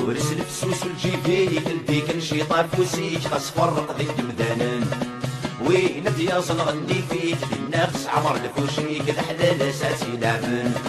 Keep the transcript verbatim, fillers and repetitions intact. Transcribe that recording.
ورس الفسوس والجيفيك نديك نشيطة فوسيك خاص فرق ذيك مدانن وين دياز نغني فيك النفس عمر الفوشيك الحلال اساسي لعبن